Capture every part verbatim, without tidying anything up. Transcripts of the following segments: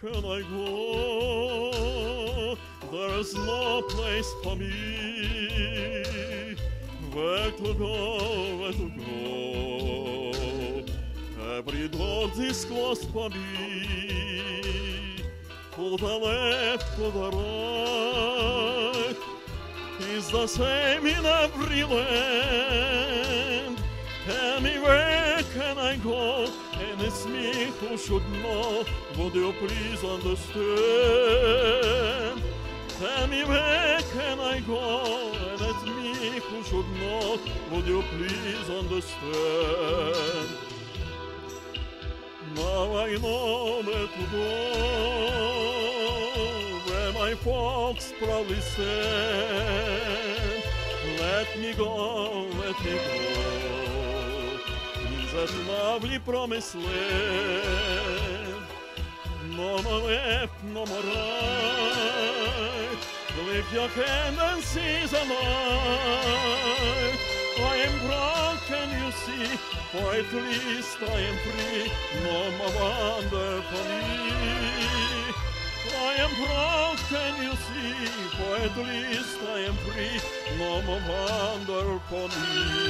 can I go? There's no place for me. Where to go, where to go? Every door is closed for me. To the left, to the right, is the same in every land. Tell me where can I go? And it's me who should know. Would you please understand? Tell me where can I go? And it's me who should know. Would you please understand? Now I know where to go, where my folks proudly stand. Let me go, let me go, in that lovely promised land. No more left, no more right. Lift your hand and see the light. I am proud, can you see? For at least I am free. No more wonder for me. I am proud, can you see? For at least I am free. No more wonder for me.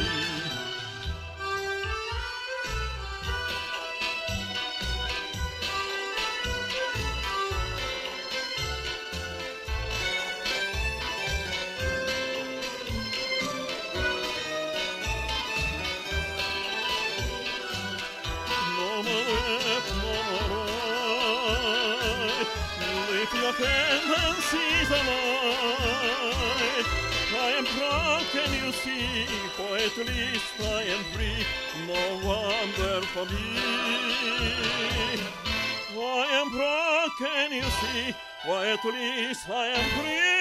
Lift your hand and see the light. I am proud, can you see? For at least I am free. No wonder for me. I am proud, can you see? For at least I am free.